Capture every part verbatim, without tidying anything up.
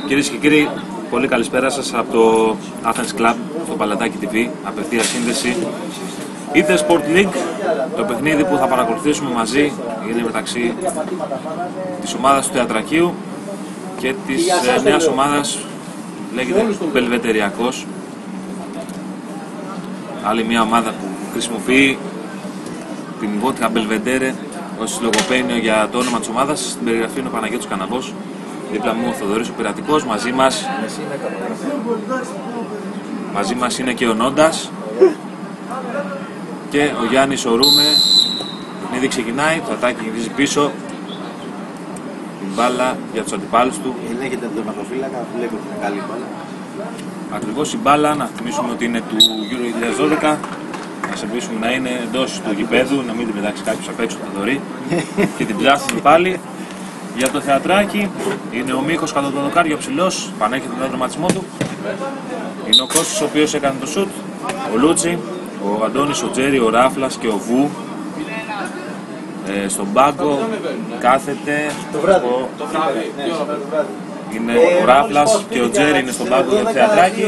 Κυρίες και κύριοι, πολύ καλησπέρα σας από το Athens Club, το Παλατάκι τι βι, απευθεία σύνδεση Intersport League. Το παιχνίδι που θα παρακολουθήσουμε μαζί είναι μεταξύ της ομάδας του Θεατρακίου και της ε, νέας ομάδας, λέγεται Μπελβετεριακός. Άλλη μια ομάδα που χρησιμοποιεί την Βότια Μπελβεντέρε ως λογοπαίγνιο για το όνομα της ομάδας. Στην περιγραφή είναι ο Παναγιώτης Καναβός, δίπλα μου ο Θοδωρής ο Πειρατικός, μαζί μας, μαζί μας είναι και ο Νόντας και ο Γιάννης ο Ρούμε. Το παιχνίδι ξεκινάει, το ατάκι γυρίζει πίσω, την μπάλα για τους αντιπάλους του. Ελέγχεται από τον τερματοφύλακα, βλέπει ότι είναι καλή μπάλα. Ακριβώς η μπάλα, να θυμίσουμε ότι είναι του Euro δύο χιλιάδες δώδεκα. Να σε πείσουμε να είναι εντός του γηπέδου, να μην την πετάξει κάποιος απ' έξω το δωρή και την πιάσουμε πάλι. Για το Θεατράκι είναι ο Μίχος κατά το δοκάριο ψηλός, πανέχει τον δραματισμό του. Είναι ο Κώστης ο οποίος έκανε το σουτ, ο Λούτσι, ο Αντώνης, ο Τζέρι, ο Ράφλας και ο Βου. Ε, στον πάγκο κάθεται Το βράδυ. ο... Το βράδυ. είναι ο Ράφλας και ο Τζέρι είναι στον πάγκο για το Θεατράκι.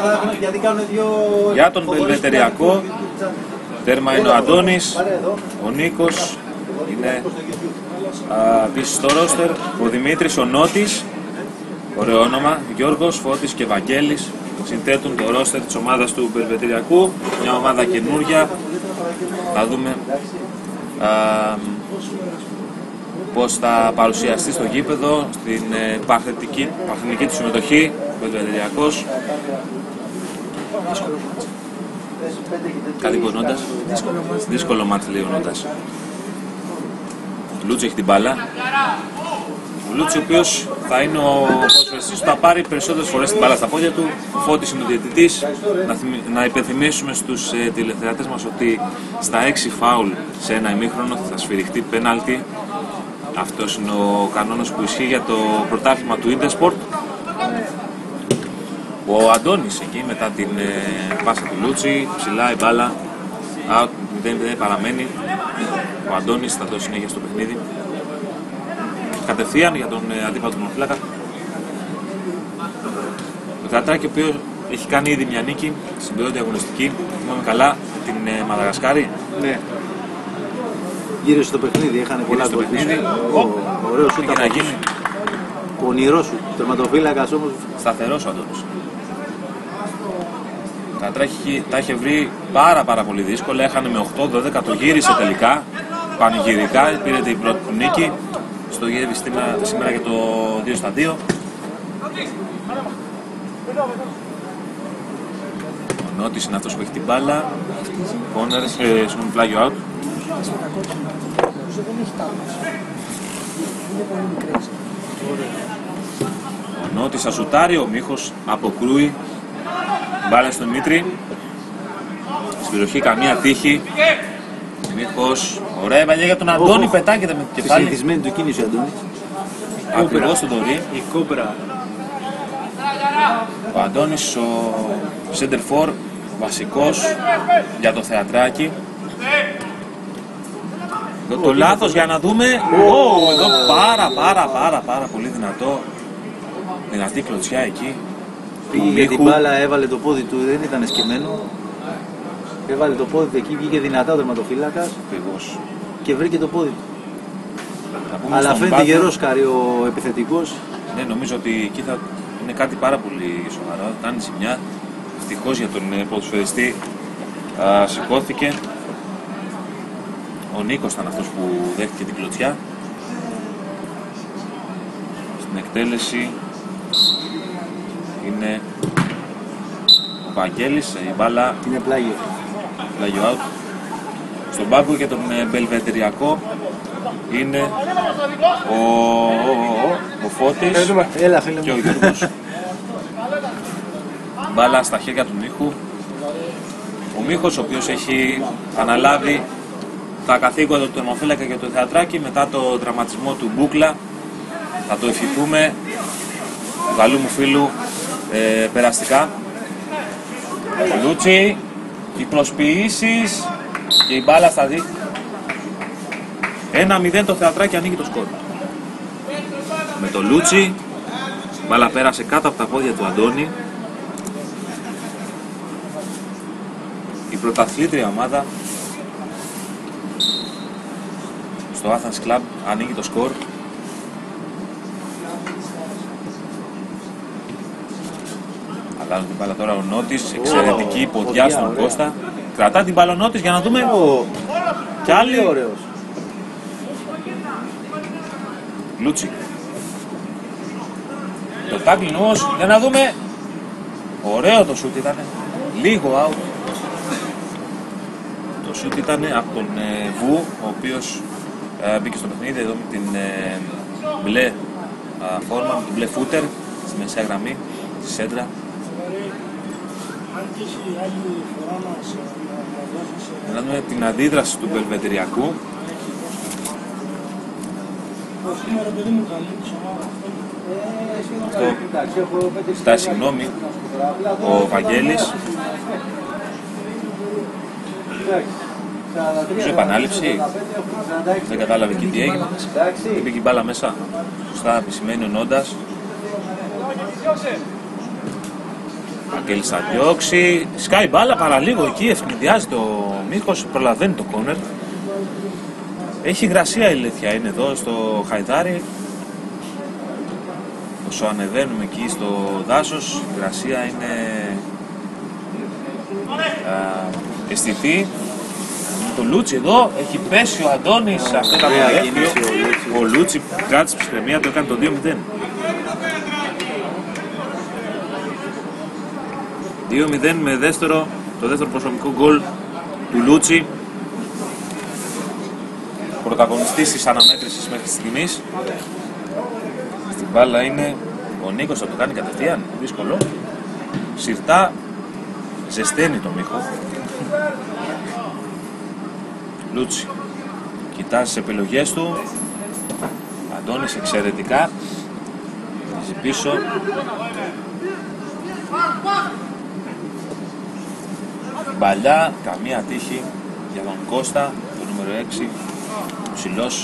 Για τον Μπελβετεριακό τέρμα είναι ο Αντώνης, ο Νίκος είναι επίσης στο ρόστερ, ο Δημήτρης, ο Νότης, ωραίο όνομα, Γιώργος, Φώτης και Βαγγέλης συνθέτουν το ρόστερ της ομάδας του Μπελβετεριακού, μια ομάδα καινούρια. Θα δούμε α, πώς θα παρουσιαστεί στο γήπεδο, στην ε, παρθενική, παρθενική του συμμετοχή, ο Μπελβετεριακός. Κάτι είπε Νόντας. Δύσκολο μάτς λέει ο Νόντας. Ο Λούτσι έχει την μπάλα. Ο Λούτσι ο οποίος θα είναι ο ποδοσφαιριστής που θα πάρει περισσότερες φορές την μπάλα στα πόδια του. Ο Φώτης είναι ο διαιτητής. Να, θυμι... να υπενθυμίσουμε στους ε, τηλεθεατές μας ότι στα έξι φάουλ σε ένα ημίχρονο θα σφυριχτεί πέναλτι. Αυτός είναι ο κανόνας που ισχύει για το πρωτάθλημα του Intersport. Ο Αντώνης εκεί μετά την ε, πάσα του Λούτσι, ψηλά η μπάλα, out, μηδέν μηδέν παραμένει. Ο Αντώνης θα δώσει συνέχεια στο παιχνίδι. Κατευθείαν για τον ε, αντίπαλο του μονοφύλακα. Το Θεατράκι ο οποίος έχει κάνει ήδη μια νίκη στην πρώτη αγωνιστική, θυμάμαι καλά, την ε, Μαδαγασκάρη. Ναι. Γύρισε το παιχνίδι, είχαν πολλά στο παιχνίδι. Ωραίο σου να γίνει. Πονηρό σου, τερματοφύλακας όμως. Σταθερός ο Αντώνης. Τα, τρέχει, τα είχε βρει πάρα πάρα πολύ δύσκολα, έχανε με οκτώ δώδεκα, το γύρισε τελικά, πανηγυρικά, πήρε την πρώτη του νίκη, στο γύριβε σήμερα, σήμερα για το δύο στα δύο. Ο Νότης είναι αυτός που έχει την μπάλα, κόνερ, ε, στον πλάγιο out. Ο Νότης θα σουτάρει, ο Μίχος αποκρούει. Μπάλα στον Μήτρη. Στην περιοχή καμία τύχη. Μίχος. Ωραία παλιά για τον Αντώνη, πετάγεται με το κεφάλι. Συνηθισμένη του κίνηση ο Αντώνης. Ακριβώς στον Δωρή. Η κόμπρα. Ο Αντώνης ο Σέντερφορ, βασικός για το Θεατράκι. Εδώ το λάθος για να δούμε. Oh, εδώ πάρα πάρα πάρα πάρα πολύ δυνατό. Δυνατή κλωτσιά εκεί. Πήγε για την μπάλα, έβαλε το πόδι του, δεν ήταν σκεμμένο. Έβαλε το πόδι του εκεί, βγήκε δυνατά ο τερματοφύλακας. Ακριβώς. Και βρήκε το πόδι του. Αλλά φαίνεται γερός Κάρι ο επιθετικός. Ναι, νομίζω ότι εκεί θα είναι κάτι πάρα πολύ σοβαρό. Θα είναι ζημιά. Ευτυχώς για τον ποδοσφαιριστή α, σηκώθηκε. Ο Νίκος ήταν αυτός που δέχτηκε την κλωτσιά. Στην εκτέλεση είναι ο Βαγγέλης, η μπάλα είναι πλάγιο. Πλάγιο out. Στον πάγκο για τον Μπελβετεριακό είναι ο, ο, ο Φώτης Έλα, φίλε και ο Γιώργος. Μπάλα στα χέρια του Μίχου. Ο Μίχος ο οποίος έχει αναλάβει τα καθήκοντα του τερματοφύλακα για το Θεατράκι μετά το δραματισμό του Μπούκλα. Θα το ευχηθούμε του καλού μου φίλου ε, περαστικά. Ο Λούτσι, οι προσποιήσεις και η μπάλα στα δίχτυα. ένα μηδέν το Θεατράκι ανοίγει το σκορ. Με το Λούτσι, Μπάλα πέρασε κάτω από τα πόδια του Αντώνη. Η πρωταθλήτρια ομάδα στο Athens Club ανοίγει το σκορ. Αλλάζουν την μπάλα τώρα ο Νότης, εξαιρετική oh, ποδιά στον ωραία. Κώστα. Κρατά την μπάλα ο Νότης για να δούμε. Oh. Κι άλλη. Ωραίος. Λούτσι. Το τάκλιν όμως, για να δούμε. Ωραίο το σούτ ήταν. Λίγο out. Το σούτ ήταν από τον ε, Βου, ο οποίος ε, μπήκε στο παιχνίδι εδώ με την ε, μπλε ε, φόρμα, με την μπλε φούτερ στη μεσαία γραμμή, στη σέντρα. Να δούμε την αντίδραση του Μπελβεντεριακού. Αυτό ζητάει συγγνώμη ο Βαγγέλης. Νομίζω επανάληψη. Δεν κατάλαβε και τι έγινε. Δεν πήγε η μπάλα μέσα. Σωστά επισημαίνει ο Νόντας. Βαγγέλης θα διώξει. Σκάει μπάλα παραλίγο εκεί. Ευνηδιάζει το Μίχος. Προλαβαίνει το κόνερ. Έχει υγρασία η αλήθεια. Είναι εδώ στο Χαϊδάρι. Όσο ανεβαίνουμε εκεί στο δάσος, η υγρασία είναι α, αισθητή. Το Λούτσι εδώ έχει πέσει ο Αντώνης σε αυτό το αποδέχτιο. Ο Λούτσι κράτησε ψυχραιμία, το έκανε το δύο μηδέν. δύο μηδέν με δεύτερο, το δεύτερο προσωπικό γκολ του Λούτσι. Πρωταγωνιστής της αναμέτρησης μέχρι στιγμής. Στην μπάλα είναι ο Νίκος, θα το κάνει κατευθείαν, δύσκολο. Συρτά ζεσταίνει το Μίχο. Λούτσι κοιτάζει τις επιλογές του. Αντώνης εξαιρετικά. Βάζει πίσω. Μπαλιά, καμία τύχη για τον Κώστα, το νούμερο έξι, ψηλός.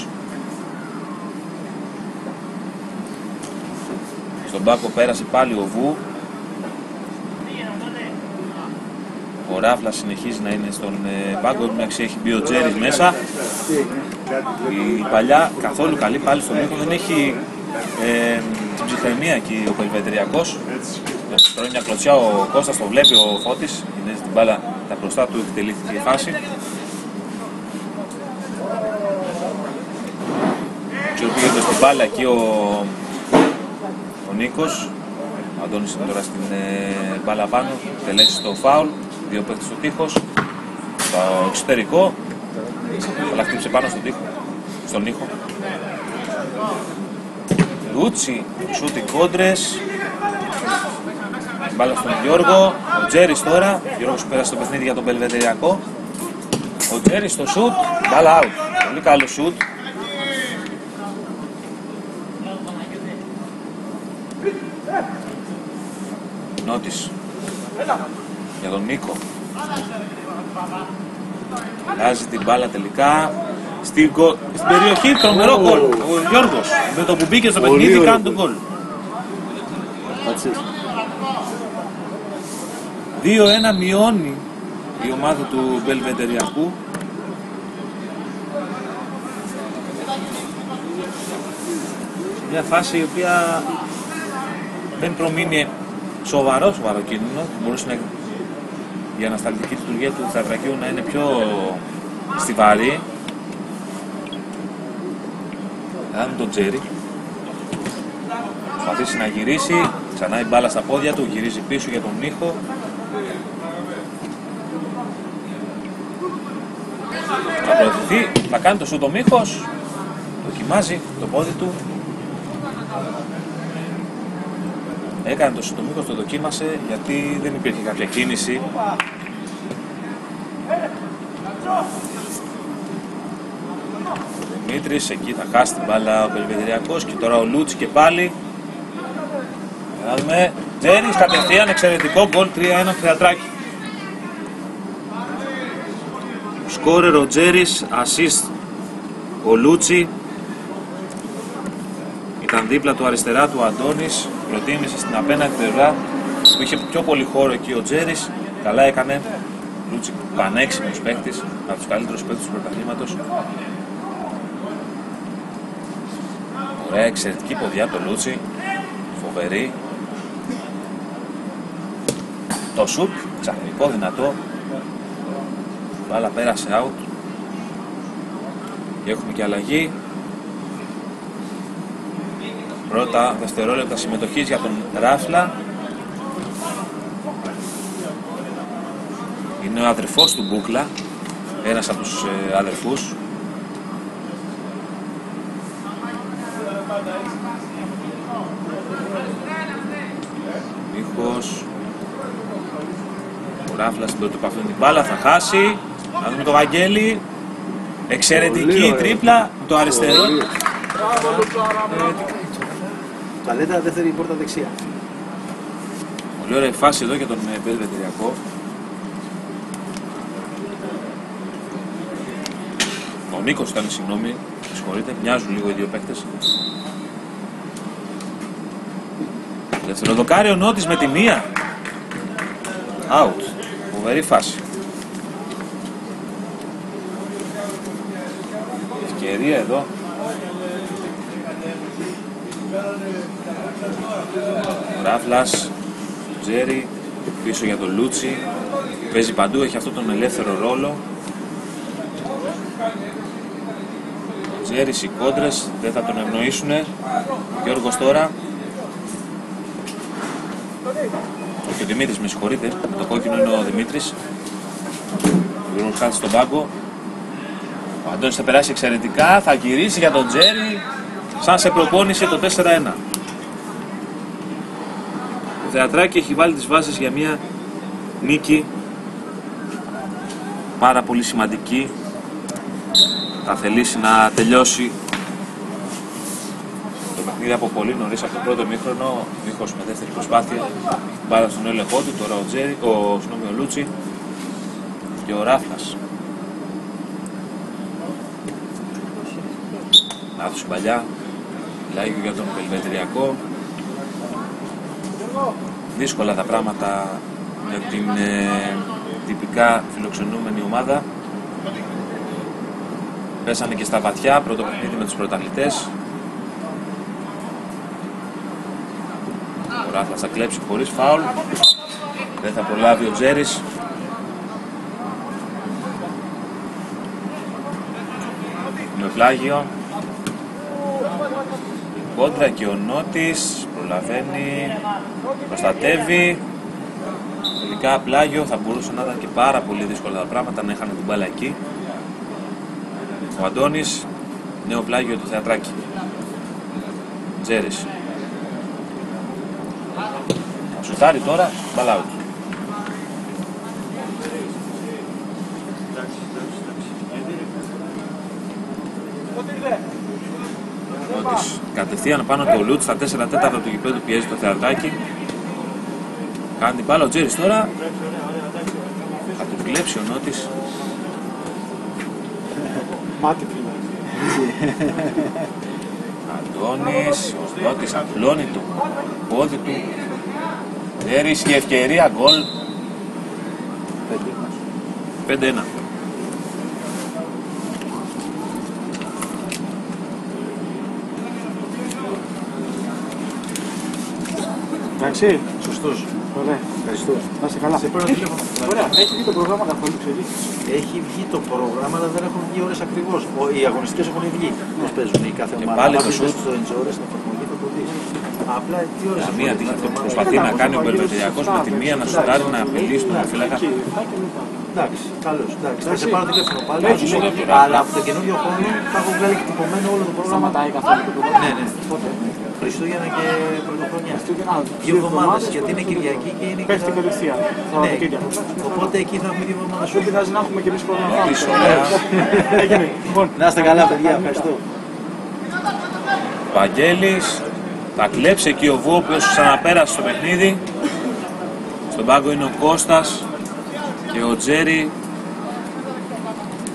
Στον μπάκο πέρασε πάλι ο Βου. Ο Ράφλας συνεχίζει να είναι στον πάγκο, εντάξει έχει μπει ο Τζέρις μέσα. Η παλιά καθόλου καλή πάλι στον Μίχο, δεν έχει ε, την ψυχραιμία εκεί ο Μπελβεντεριακός. Τώρα μια κλωτσιά, ο Κώστας το βλέπει, ο Φώτης, είναι στην μπάλα, τα μπροστά του εκτελήθηκε η φάση. Και πήγαινε στην μπάλα εκεί ο, ο Νίκος. Ο Αντώνης είναι τώρα στην ε, μπάλα πάνω, τελέσει το φάουλ, δύο παίκτες στο τείχος, στο εξωτερικό, αλλά χτύψε πάνω στον τείχο, στον ήχο. Λούτσι, σούτι κόντρες, μπάλα στον Γιώργο, ο Τζέρις τώρα, ο Γιώργος πέρασε το παιχνίδι για τον Μπελβεντεριακό. Ο Τζέρις στο σούτ, μπάλα out, πολύ καλό σούτ. Νότης για τον Νίκο. Αλλάζει την μπάλα τελικά στην, στην περιοχή, τρομερό γκολ. Ο Γιώργος με το που μπήκε στο παιχνίδι κάνει τον γκολ. δύο ένα μειώνει η ομάδα του Μπελβεντεριακού. Μια φάση η οποία δεν προμείνει σοβαρό σοβαρό κίνδυνο. Μπορούσε να, η ανασταλτική λειτουργία του Θαδρακίου να είναι πιο στιβαρή. Αν τον Τζέρι προσπαθήσει να γυρίσει, ξανά η μπάλα στα πόδια του, γυρίζει πίσω για τον Νίχο. Θα προωθηθεί, θα κάνει το σούτ ο Μίχος, δοκιμάζει το πόδι του. Έκανε το σούτ ο Μίχος, το δοκίμασε γιατί δεν υπήρχε κάποια κίνηση. Ο Δημήτρης εκεί θα χάσει την μπάλα ο Μπελβεντεριακός και τώρα ο Λούτσι και πάλι. Να δούμε, Τζέρις κατευθείαν, εξαιρετικό γκολ, τρία ένα Θεατράκι. Σκόρερ ο Τζέρις, assist ο Λούτσι. Ήταν δίπλα του αριστερά του ο Αντώνης, προτίμησε στην απέναντι πλευρά που είχε πιο πολύ χώρο εκεί ο Τζέρις. Καλά έκανε. Λούτσι πανέξυπνος παίκτης, από τους καλύτερους παίκτες του πρωταθλήματος. Ωραία, εξαιρετική ποδιά από το Λούτσι, φοβερή. Το σουτ, ξαφνικό, δυνατό. Μπάλα πέρασε out. Και έχουμε και αλλαγή. Πρώτα δευτερόλεπτα συμμετοχής για τον Ράφλα. Είναι ο αδερφός του Μπούκλα, ένας από τους ε, αδερφούς. Μίχος. Ο Ράφλας στην πρώτη επαφή με την μπάλα θα χάσει. Να δούμε το Βαγγέλη. Εξαιρετική τρίπλα, το αριστερό. Ταλέτα δεύτερη πόρτα δεξιά. Πολύ ωραία φάση εδώ για τον Βελβετηριακό. Ο Νίκος ήταν, συγγνώμη, συγχωρείτε, μοιάζουν λίγο οι δύο παίκτες. Δευτεροδοκάρι ο Νότης με τη μία. Out. Φοβερή φάση. Ευκαιρία εδώ. Ο Ράφλας, Τζέρι, πίσω για τον Λούτσι. Παίζει παντού, έχει αυτόν τον ελεύθερο ρόλο. Ο Τζέρις, οι κόντρες δεν θα τον ευνοήσουν. Ο Γιώργος τώρα. Και ο Δημήτρης, με συγχωρείτε, το κόκκινο είναι ο Δημήτρης. Ο Γιώργος χάθη στον πάγκο. Ο Αντώνης θα περάσει εξαιρετικά, θα γυρίσει για τον Τζέρι. Σαν σε προπόνηση το τέσσερα ένα. Το Θεατράκι έχει βάλει τις βάσεις για μια νίκη πάρα πολύ σημαντική. Θα θελήσει να τελειώσει το παιχνίδι από πολύ νωρίς, από το πρώτο μήχρονο. Μήχος με δεύτερη προσπάθεια, μπάλα στον έλεγχό του. Τώρα ο, Τζέρι, ο, συγγνώμη, ο Λούτσι και ο Ράφλας. Λάθος παλιά, Λάγιο για τον Βελβετηριακό. Δύσκολα τα πράγματα για την ε, τυπικά φιλοξενούμενη ομάδα. Πέσανε και στα βαθιά, πρώτο παιχνίδι με τους πρωταθλητές. Ο Ράφλας θα κλέψει χωρίς φάουλ. Δεν θα προλάβει ο Τζέρις. Με πλάγιο. Κόντρα και ο Νότης προλαβαίνει, προστατεύει. Τελικά πλάγιο, θα μπορούσε να ήταν και πάρα πολύ δύσκολα τα πράγματα να είχαν την μπάλα εκεί. Ο Αντώνης, νέο πλάγιο του Θεατράκι. Τζέρις. Θα σουτάρει τώρα, μπάλα out. Νότης κατευθείαν πάνω το Λούτς, στα τέσσερα τέταρτα του γηπέδου πιέζει το Θεατράκι. Κάνει την μπάλα ο Τζέρις τώρα. Θα του κλέψει ο Νότης. Μάτι φίλε. Αντώνης, ο Νότης απλώνει το πόδι του. Τζέρις και ευκαιρία, γκολ. πέντε ένα. Εντάξει, Σωστός. ωραία. Ευχαριστώ. Να είσαι καλά. Σε παίρνω τηλέφωνο. Ωραία, έχει βγει το πρόγραμμα καθόλου, ξέρεις. Έχει βγει το πρόγραμμα, αλλά δεν έχουν βγει ώρες ακριβώς. Ο- Οι αγωνιστικές έχουν βγει. Πώς παίζουν οι κάθε Και ομάδα. πάλι Αν το βάλεις σουτ. στο Enjoy στην εφαρμογή θα το δεις. Απλά τι ώρες έχουν Καμία βγει τύχη κάθε αυτό που ομάδα. προσπαθεί να κάνει ο Βελβετηριακός με τη μία να σουτάρει, να απειλήσει τον φύλακα. Εντάξει, καλώς. Εντάξει, θα σε πάρω τηλέφωνο πάλι. Έχεις να σου πω. το πρόγραμμα. Αλλά από το καινούριο χρόνο θα έχω βγάλει και τυπωμένο όλο το πρόγραμμα. Σταματάει καθόλου το πρόγραμμα. Ναι, ναι. Πότε. Χριστούγεννα και Πρωτοχρονιά. Χριστούγεννα, Δύο εβδομάδες, γιατί είναι Κυριακή και είναι και Πέφτει τα- κατευθείαν. Ναι, Σαββατοκύριακο. οπότε εκεί θα έχουμε δύο εβδομάδες. Δεν πειράζει να έχουμε και εμείς πρόγραμμα. Νότης, ωραία. Έγινε. Λοιπόν, Να είστε καλά, παιδιά. Ευχαριστώ. Βαγγέλης, θα κλέψει εκεί ο Βου, ο οποίος ξαναπέρασε στο παιχνίδι. Στον πάγκο είναι ο Κώστας και ο Τζέρι.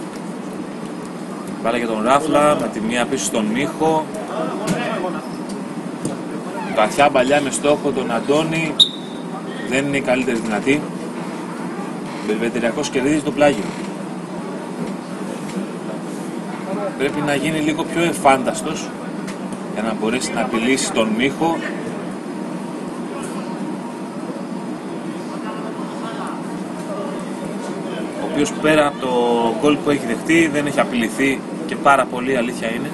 Πάλι για τον Ράφλα, με τη μία πίσω στον Μίχο. βαθιά μπαλιά με στόχο τον Αντώνη δεν είναι η καλύτερη δυνατή. Ο Μπελβεντεριακός κερδίζει το πλάγιο. Πρέπει να γίνει λίγο πιο εφάνταστος για να μπορέσει να απειλήσει τον Μίχο. Ο οποίος πέρα από το γκολ που έχει δεχτεί δεν έχει απειληθεί και πάρα πολύ, αλήθεια είναι.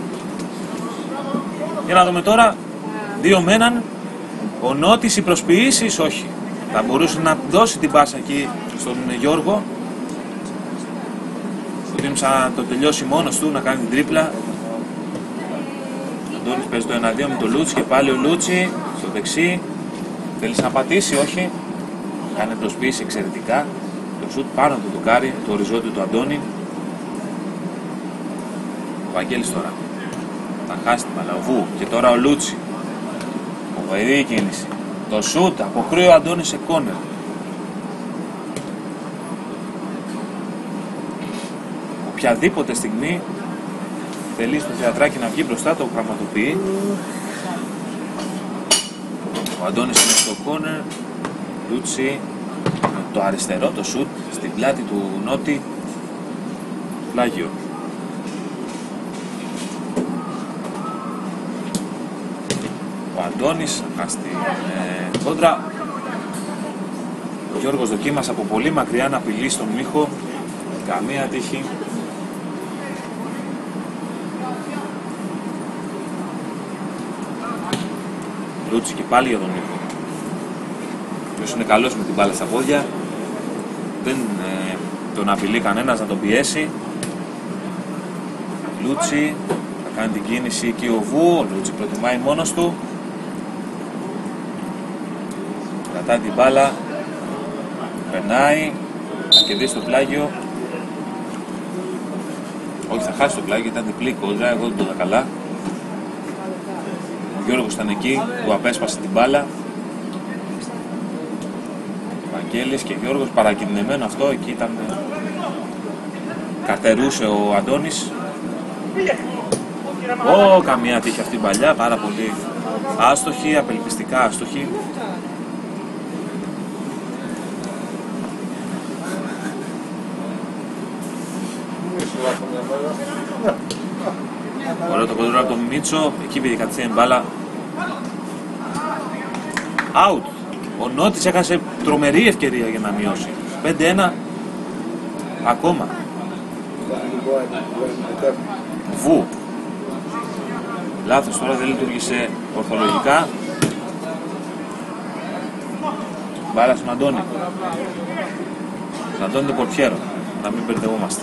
Για να δούμε τώρα, δύο με έναν. Ο Νότης, οι προσποιήσεις, όχι. Θα μπορούσε να δώσει την πάσα εκεί στον Γιώργο. Ο Τίμος θα το τελειώσει μόνος του, να κάνει την τρίπλα. Ο Αντώνης παίζει το ένα δύο με το Λούτσι και πάλι ο Λούτσι στο δεξί. Θέλει να πατήσει, όχι. Κάνει προσποιήσει εξαιρετικά. Το σουτ πάνω του το κάρι, το οριζόντιο του Αντώνη. Ο Βαγγέλης τώρα. Θα χάσει την μπάλα, ο Βου. Και τώρα ο Λούτσι. Φοβερή κίνηση. Το σουτ αποκρούει ο Αντώνης σε κόνερ. Οποιαδήποτε στιγμή θέλει στο θεατράκι να βγει μπροστά, το πραγματοποιεί. Ο Αντώνης είναι στο κόνερ. Λούτσι με το αριστερό, το σουτ στην πλάτη του Νότι. Πλάγιο. Ο Αντώνης στη ε, κόντρα. Ο Γιώργος δοκίμασε από πολύ μακριά να απειλεί στον Μίχο. Καμία τύχη. Λούτσι και πάλι για τον Μίχο. Ποιος είναι καλός με την μπάλα στα πόδια. Δεν ε, τον απειλεί κανένας να τον πιέσει. Λούτσι θα κάνει την κίνηση εκεί ο Βου. Ο Λούτσι προτιμάει μόνος του. Κρατάει την μπάλα. Περνάει. Θα κερδίσει το πλάγιο. Όχι, θα χάσει το πλάγιο, ήταν διπλή κόντρα, εγώ δεν το είδα καλά. Ο Γιώργος ήταν εκεί, του απέσπασε την μπάλα. Βαγγέλης και Γιώργος, παρακινδεμένο αυτό, εκεί ήταν. Καρτερούσε ο Αντώνης. Ω, καμία τύχη αυτή η παλιά, πάρα πολύ άστοχη, απελπιστικά άστοχη. Ωραίο το κοντρόλ από τον Μίτσο, εκεί πήγε κατευθείαν μπάλα. Out. Ο Νότης έχασε τρομερή ευκαιρία για να μειώσει. πέντε ένα ακόμα. Βου. Λάθος τώρα, δεν λειτουργήσε ορθολογικά. Μπάλα στον Αντώνη. Στον Αντώνη Πορτιέρο, να μην μπερδευόμαστε.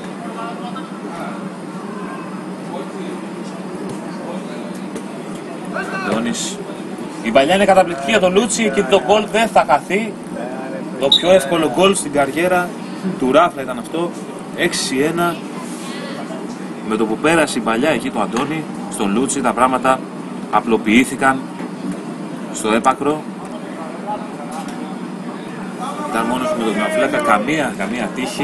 Αντώνης. Η παλιά είναι καταπληκτική για τον Λούτσι και το γκολ δεν θα χαθεί. Το πιο εύκολο γκολ στην καριέρα του Ράφλα ήταν αυτό. έξι ένα. Με το που πέρασε η παλιά εκεί του Αντώνη, στον Λούτσι τα πράγματα απλοποιήθηκαν στο έπακρο. Ήταν μόνος με τον Ναφλάκα, καμία, καμία τύχη.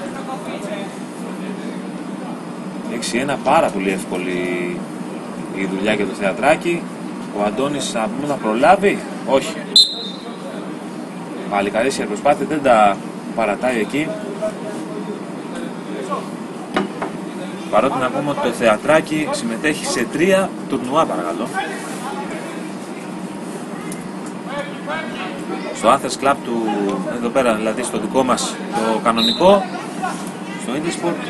έξι ένα, πάρα πολύ εύκολη η δουλειά για το θεατράκι. Ο Αντώνης να πούμε να προλάβει, όχι. Παλικαρίσια προσπάθεια, δεν τα παρατάει εκεί. Παρότι να πούμε ότι το θεατράκι συμμετέχει σε τρία τουρνουά, παρακαλώ. Στο Athens Club του, εδώ πέρα δηλαδή στο δικό μας το κανονικό, στο Intersport.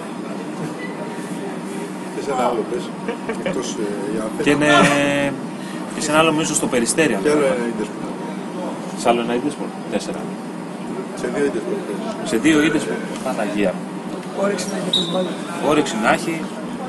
Σε ένα άλλο πες, εκτός για να Και, είναι, και σε ένα άλλο νομίζω στο Περιστέρι. Και άλλο ένα Intersport. Σε άλλο ένα Intersport, τέσσερα. Σε δύο Intersport. Σε δύο Intersport, Παναγία. Όρεξη να έχει τις μπάλες. Όρεξη να έχει.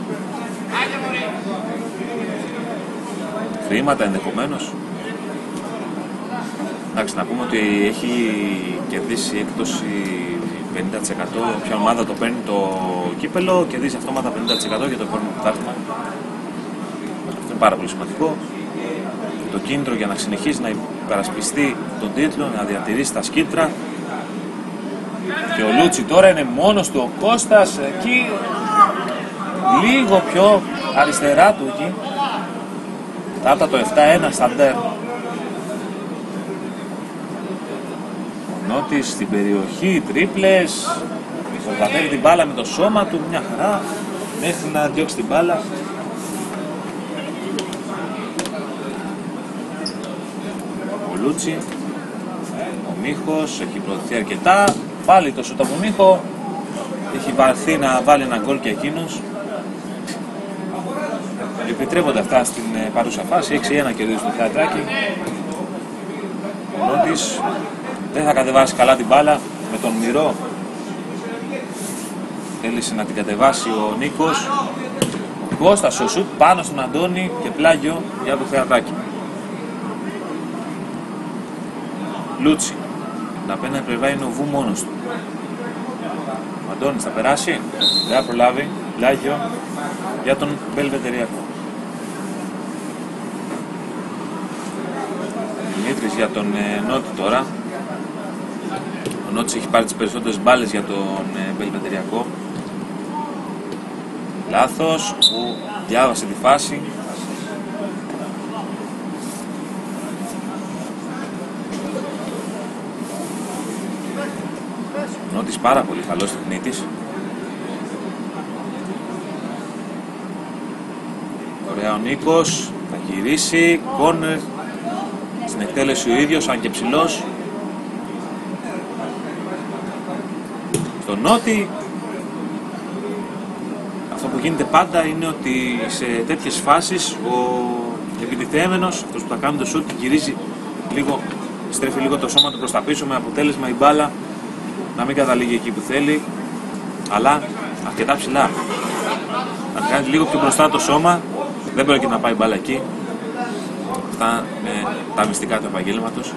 Χρήματα ενδεχομένως. Εντάξει, να πούμε ότι έχει κερδίσει έκπτωση πενήντα τοις εκατό. Ποια ομάδα το παίρνει το κύπελο, κερδίζει αυτόματα πενήντα τοις εκατό για το επόμενο πρωτάθλημα. Αυτό είναι πάρα πολύ σημαντικό. Το κίνητρο για να συνεχίσει να υπερασπιστεί τον τίτλο, να διατηρήσει τα σκύπτρα. Και ο Λούτσι τώρα είναι μόνος του, ο Κώστας εκεί, λίγο πιο αριστερά του εκεί. Τάρτα το επτά ένα σταντέρ. Ο Νότης στην περιοχή, τρίπλες. Προστατεύει την μπάλα με το σώμα του, μια χαρά. Μέχρι να διώξει την μπάλα. Ο Λούτσι. Ο Μίχος έχει προωθηθεί αρκετά. Πάλι το σούτ από Μίχο. Έχει βαρθεί να βάλει ένα γκολ και εκείνος. Επιτρέπονται αυτά στην παρούσα φάση. έξι ένα κερδίζει το Θεατράκι. Ο Νότης δεν θα κατεβάσει καλά την μπάλα με τον Μυρό. Θέλησε να την κατεβάσει ο Νίκος. Ο Κώστας ο σουτ πάνω στον Αντώνη και πλάγιο για το Θεατράκι. Λούτσι. Τα απέναντι πλευρά είναι ο Βου μόνος του. Ο Αντώνης θα περάσει. Δεν θα προλάβει. Πλάγιο για τον Μπελβετεριακό. Δημήτρης για τον ε, Νότη τώρα. Ο Νότης έχει πάρει τις περισσότερες μπάλες για τον ε, Μπελβετεριακό. Λάθος που διάβασε τη φάση. Ο Νότης πάρα πολύ καλός τεχνίτης. Ωραία ο Νίκος, θα γυρίσει, κόρνερ, στην εκτέλεση ο ίδιος, αν και ψηλός. Στο Νότη, αυτό που γίνεται πάντα είναι ότι σε τέτοιες φάσεις ο επιτιθέμενος, αυτός που θα κάνει το σούτ, γυρίζει λίγο, στρέφει λίγο το σώμα του προς τα πίσω με αποτέλεσμα η μπάλα να μην καταλήγει εκεί που θέλει, αλλά αρκετά ψηλά. Να κάνει λίγο πιο μπροστά το σώμα, δεν πρόκειται να πάει μπάλα εκεί. Αυτά είναι τα μυστικά του επαγγέλματος.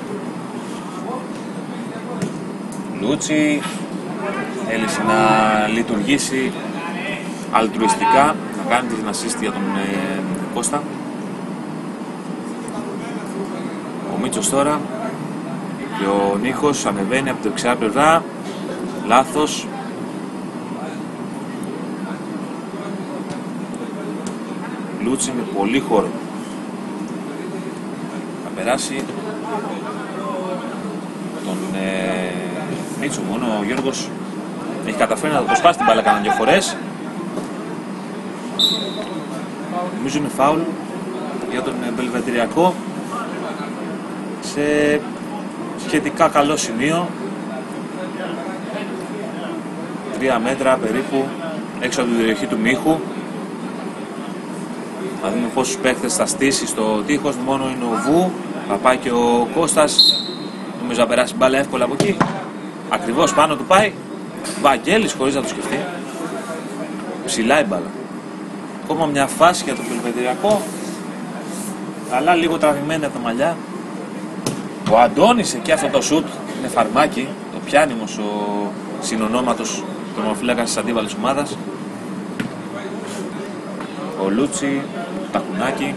Λούτσι θέλησε να λειτουργήσει αλτρουιστικά, να κάνει την assist για τον ε, Κώστα. Ο Μίτσος τώρα και ο Νίχος ανεβαίνει από την δεξιά πλευρά. Λάθος. Λούτσι με πολύ χώρο. Θα περάσει τον ε, Μίτσο μόνο. Ο Γιώργος έχει καταφέρει να το σπάσει την μπάλα κανένα δύο φορές. Νομίζω είναι φάουλ για τον Μπελβετεριακό σε σχετικά καλό σημείο. Τρία μέτρα περίπου έξω από την περιοχή του Μίχου. Να δούμε πόσους παίχτες θα στήσει στο τείχος. Μόνο είναι ο Βου. Θα πάει και ο Κώστας. Νομίζω να περάσει μπάλα εύκολα από εκεί. Ακριβώς πάνω του πάει. Βαγγέλης χωρίς να το σκεφτεί. Ψηλά η μπάλα. Ακόμα μια φάση για τον Μπελβετεριακό. Αλλά λίγο τραβημένη από τα μαλλιά. Ο Αντώνης εκεί αυτό το σουτ είναι φαρμάκι. Το πιάνει όμως ο συνονόματος τερματοφύλακας της αντίπαλης ομάδας. Ο Λούτσι, τακουνάκι.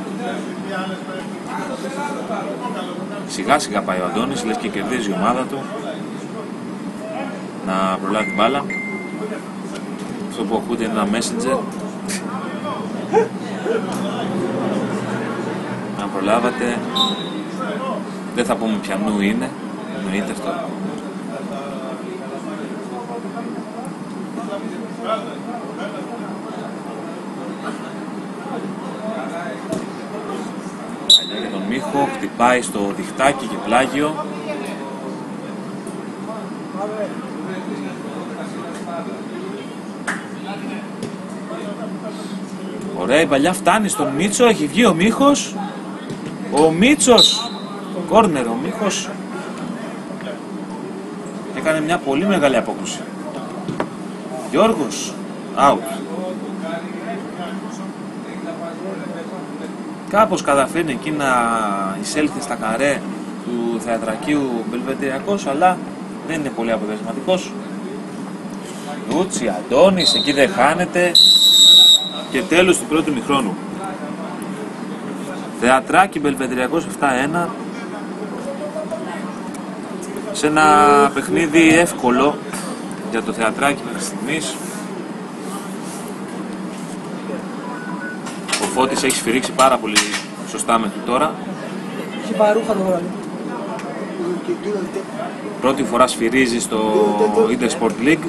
Σιγά σιγά πάει ο Αντώνης, λες και κερδίζει η ομάδα του να προλάβει την μπάλα. Αυτό που ακούτε είναι ένα messenger. Να προλάβατε. Δεν θα πούμε ποιανού είναι, εννοείται αυτό. Παλιά για τον Μίχο, χτυπάει στο διχτάκι και πλάγιο. Ωραία, η παλιά φτάνει στον Μίτσο, έχει βγει ο Μίχος. Ο Μίτσος, κόρνερ, ο Μίχος έκανε μια πολύ μεγάλη απόκρουση. Γιώργος, out. Κάπως καταφέρνει εκεί να εισέλθει στα καρέ του Θεατρακίου Μπελβετεριακός, αλλά δεν είναι πολύ αποτελεσματικός. Λούτσι, Αντώνης, εκεί δεν χάνεται. Και τέλος του πρώτου ημιχρόνου. Θεατράκι Μπελβετεριακός επτά ένα. Σε ένα παιχνίδι εύκολο για το Θεατράκι μέχρι στιγμής. Ο Φώτης έχει σφυρίξει πάρα πολύ σωστά μέχρι τώρα. Έχει παρούχα το βράδυ. Πρώτη φορά σφυρίζει στο Intersport League.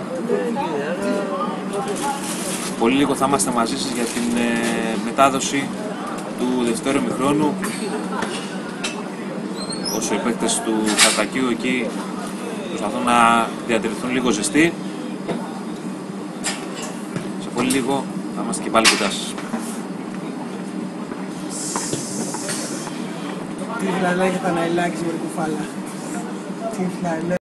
Πολύ λίγο θα είμαστε μαζί σας για την ε, μετάδοση του δευτέρου ημιχρόνου, όσο οι παίκτες του Χαρτακίου εκεί προσπαθούν να διατηρηθούν λίγο ζεστοί. Σε πολύ λίγο θα είμαστε και πάλι κοντά σας. Τι φλαλά και τα ναϊλάκια με κουφάλα. Τι φλαλά.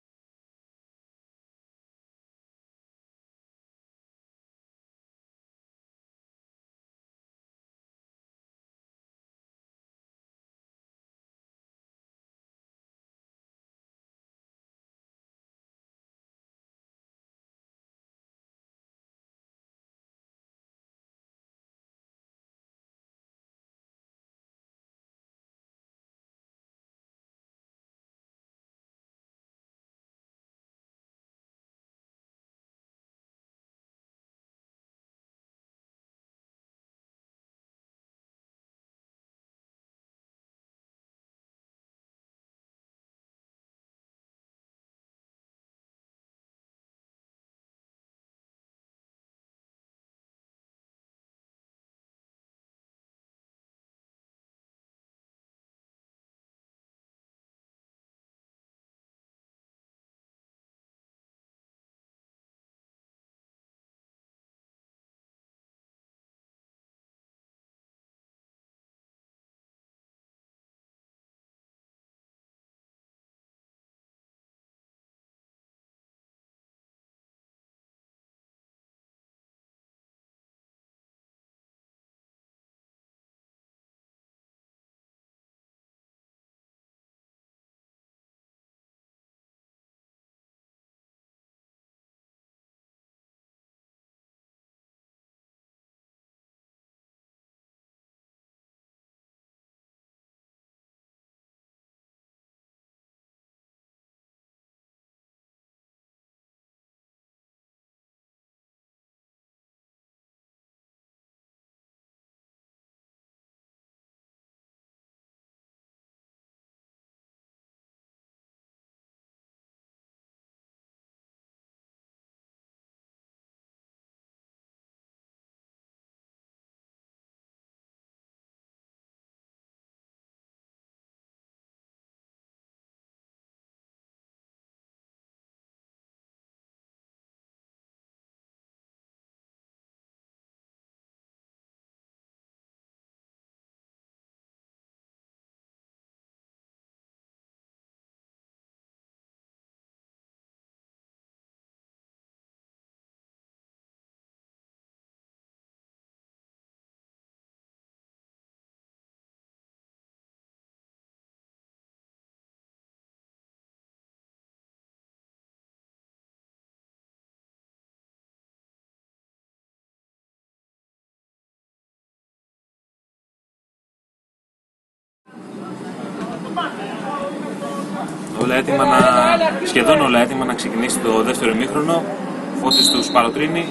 Όλα έτοιμα να, σχεδόν όλα έτοιμα να ξεκινήσει το δεύτερο ημίχρονο. Φώτης τους παροτρύνει.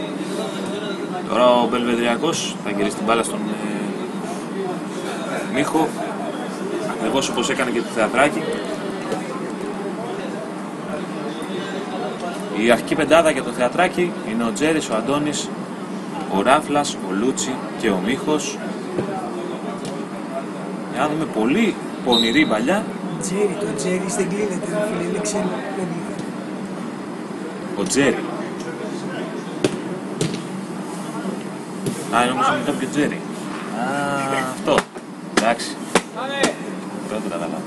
Τώρα ο Μπελβεδριακός θα γυρίσει την μπάλα στον ε, Μίχο, ακριβώς όπως έκανε και το Θεατράκι. Η αρχική πεντάδα για το Θεατράκι είναι ο Τζέρης, ο Αντώνης, ο Ράφλας, ο Λούτσι και ο Μίχος. Για να δούμε πολύ πονηρή παλιά. Τζέρι, το Τζέρι δεν κλείνεται, φίλε, είναι ξένο. Ο Τζέρι. Α, είναι όμως είναι το πιο Τζέρι. Α, αυτό. Εντάξει. Δεν το καταλάβω.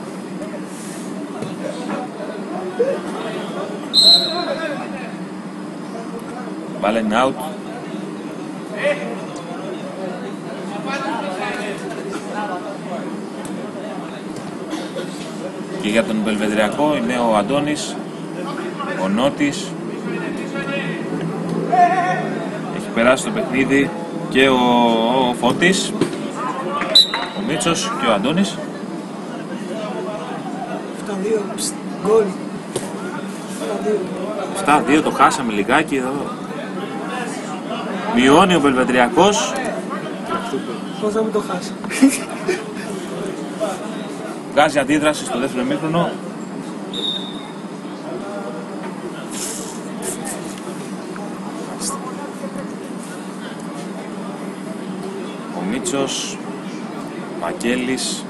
Μπάλα είναι out. Και για τον Μπελβεδριακό είναι ο Αντώνης, ο Νότης. Έχει περάσει το παιχνίδι και ο, ο Φώτης, ο Μίτσος και ο Αντώνης. εφτά δύο, γκολ. εφτά δύο, το χάσαμε λιγάκι εδώ. Μειώνει ο Μπελβεδριακός. Πώς να μην το χάσει. βγάζει αντίδραση στο δεύτερο ημίχρονο. Ο Μίτσος, Μακέλης,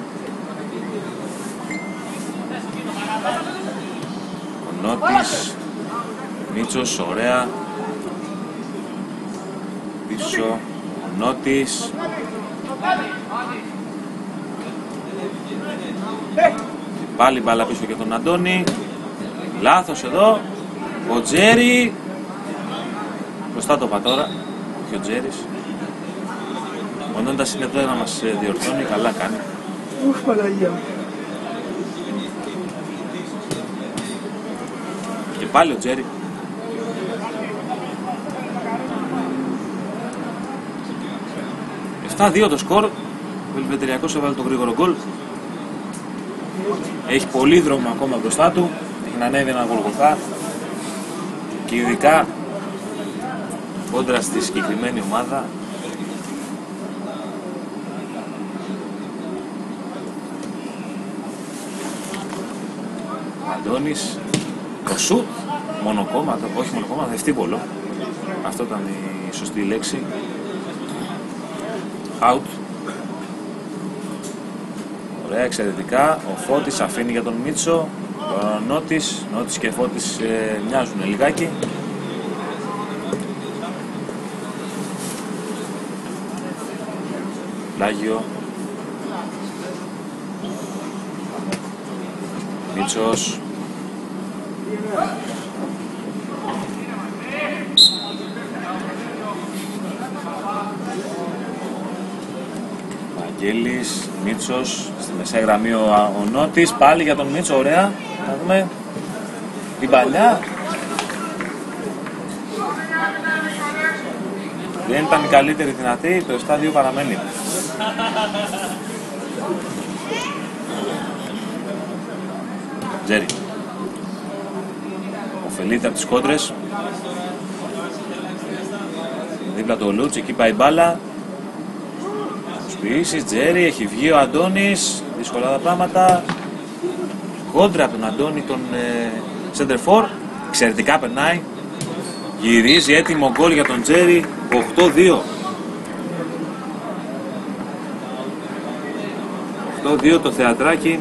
ο Νότης, Μίτσος, ωραία. Πίσω, ο Νότης. Πάλι μπάλα πίσω για τον Αντώνη. Λάθος εδώ. Ο Τζέρι. Μπροστά το είπα τώρα. Και ο Τζέρις. Ο Νόντας είναι εδώ να μας διορθώνει. Καλά κάνει. Ουφ, Παναγία. Και πάλι ο Τζέρι. επτά δύο το σκορ. Ο Ελβετηριακός έβαλε το γρήγορο γκολ. Έχει πολύ δρόμο ακόμα μπροστά του. Έχει να ανέβει ένα Γολγοθά. Και ειδικά κόντρα στη συγκεκριμένη ομάδα. Αντώνης. Το σουτ. Μονοκόμματο. Όχι μονοκόμματο, ευτύπολο. Αυτό ήταν η σωστή λέξη. Out. Ωραία, εξαιρετικά. Ο Φώτης αφήνει για τον Μίτσο. Ο Νότης, Νότης και Φώτης ε, μοιάζουν λιγάκι. Λάγιο. Μίτσος. Βαγγέλης, Μίτσος, στη μεσαία γραμμή ο, ο Νότης, πάλι για τον Μίτσο, ωραία, να δούμε την παλιά. Δεν ήταν η καλύτερη δυνατή, το επτά δύο παραμένει. Τζέρι. Οφελείται από τις κόντρες. Δίπλα το Λούτς, εκεί πάει η μπάλα. Σπίσεις, Τζέρι, έχει βγει ο Αντώνης. Δύσκολα τα πράγματα. Κόντρα από τον Αντώνη, τον Σέντερφορ. Εξαιρετικά περνάει. Γυρίζει έτοιμο γκολ για τον Τζέρι. οκτώ δύο. οκτώ δύο το θεατράκι.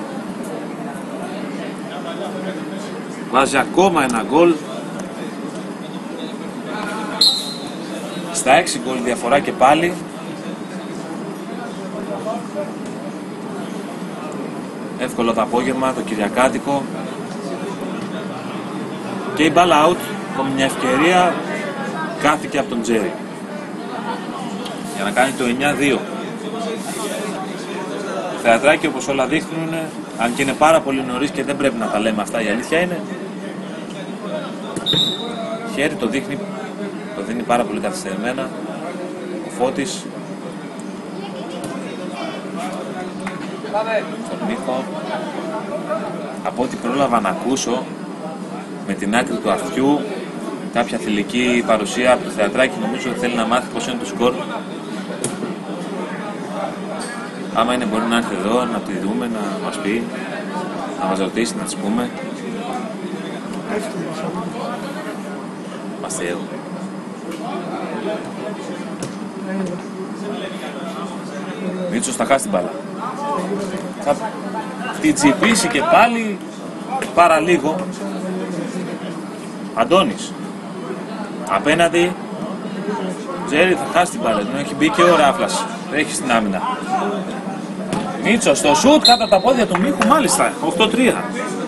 Βάζει ακόμα ένα γκολ. Στα έξι γκολ διαφορά και πάλι. Εύκολο το απόγευμα, το Κυριακάτικο. Και η μπάλα out. Ακόμη μια ευκαιρία. Κάθηκε από τον Τζέρι. Για να κάνει το εννιά δύο. Θεατράκι, όπως όλα δείχνουν, αν και είναι πάρα πολύ νωρίς και δεν πρέπει να τα λέμε αυτά, η αλήθεια είναι. Χέρι το δείχνει, το δίνει πάρα πολύ καθυστερημένα. Ο Φώτης. Στον Μίχο. Από ό,τι πρόλαβα να ακούσω, με την άκρη του αυτιού, κάποια θηλυκή παρουσία από το θεατράκι, νομίζω ότι θέλει να μάθει πώς είναι το σκορ. Άμα είναι μπορεί να έρθει εδώ, να τη δούμε, να μας πει, να μας ρωτήσει, να της πούμε. Μαστέο. Μίτσος θα χάσει την μπάλα. Θα την τσιπήσει και πάλι παραλίγο. Αντώνης. Απέναντι. Τζέρι θα χάσει την μπάλα. Έχει μπει και ο Ράφλας. Έχει στην άμυνα. Μίτσος στο σουτ κάτω από τα πόδια του Μίχου, μάλιστα. οκτώ τρία.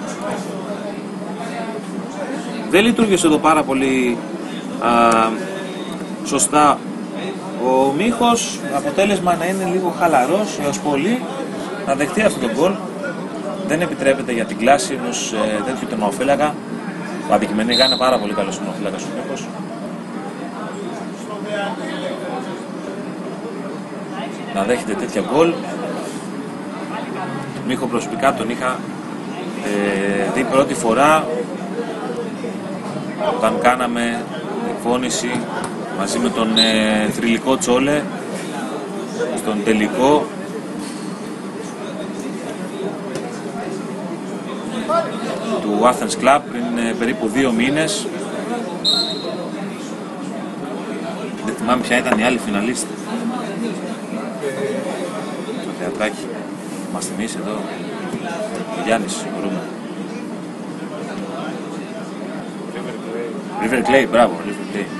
Δεν λειτουργήσε εδώ πάρα πολύ α, σωστά ο Μίχος. Αποτέλεσμα να είναι λίγο χαλαρός έως πολύ, να δεχτεί αυτό το γκολ. Δεν επιτρέπεται για την κλάση ενός ε, τέτοιου τερματοφύλακα. Ο αντικειμενικά είναι πάρα πολύ καλός τερματοφύλακας ο Μίχος. Να δέχεται τέτοια γκολ. Μίχο προσωπικά τον είχα ε, δει πρώτη φορά όταν κάναμε εκφώνηση μαζί με τον ε, θρυλικό Τσόλε στον τελικό του Athens Club πριν ε, περίπου δύο μήνες. Δεν θυμάμαι ποια ήταν η άλλη φιναλίστη. Το θεατράκι. Μας θυμίσει εδώ ο Γιάννης, μπορούμε. River Clay, μπράβο, River Clay.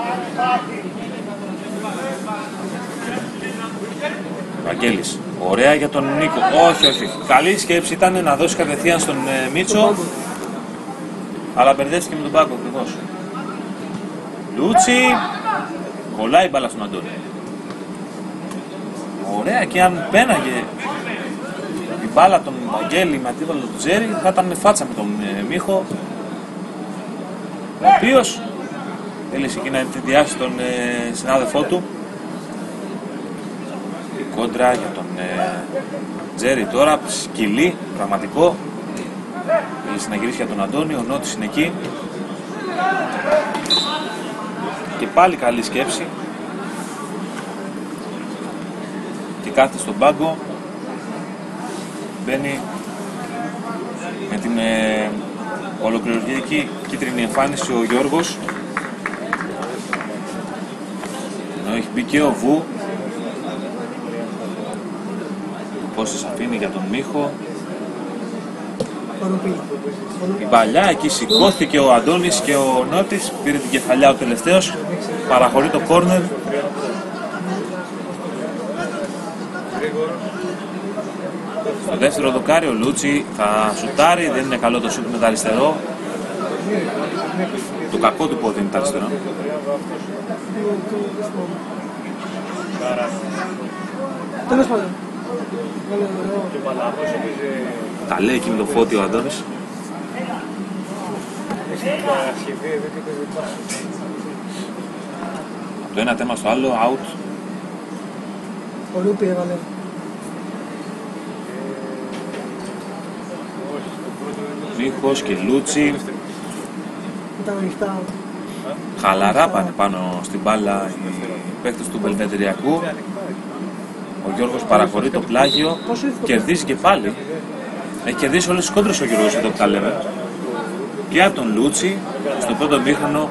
Βαγγέλης, ωραία για τον Νίκο. Όχι, όχι, καλή σκέψη ήταν να δώσει κατευθείαν στον ε, Μίτσο, αλλά μπερδεύτηκε με τον πάγκο ακριβώς. Λούτσι, κολλάει η μπάλα στον Αντώνη. Ωραία, και αν πέναγε η μπάλα τον Βαγγέλη με αντίπαλο του Τζέρι, θα ήταν φάτσα με τον ε, Μίχο, ο οποίος θέλησε εκεί να ενθουσιάσει τον ε, συνάδελφό του. Η κόντρα για τον ε, Τζέρι τώρα, σκυλί, πραγματικό. Θέλησε να γυρίσει για τον Αντώνη, ο Νότης είναι εκεί. Και πάλι καλή σκέψη. Και κάθεται στον πάγκο. Μπαίνει με την ε, ολοκληρωτική κίτρινη εμφάνιση ο Γιώργος. Ενώ έχει μπει και ο Βου. Πόσες αφήνει για τον Μίχο. Η παλιά, εκεί σηκώθηκε ο Αντώνης και ο Νότης. Πήρε την κεφαλιά ο τελευταίος. Παραχωρεί το κόρνερ. Στο δεύτερο δοκάρι ο Λούτσι θα σουτάρει. Δεν είναι καλό το σουτ με τα αριστερό. Το κακό του πόδι είναι τα αριστερό. Τέλος πάντων. Τα λέει εκεί με το Φώτη ο Αντώνης. Το ένα θέμα στο άλλο, out. Ο Ρούπι έβαλε. Μίχος και Λούτσι. Ήταν ανοιχτά. Χαλαρά πάνε πάνω στην μπάλα οι παίκτες του Μπελβεντεριακού. Ο Γιώργος παραχωρεί το πλάγιο, κερδίζει και πάλι. Έχει κερδίσει όλες τις κόντρες ο Γιώργος εδώ που τα λέμε. Και από τον Λούτσι, στο πρώτο μήχρονο.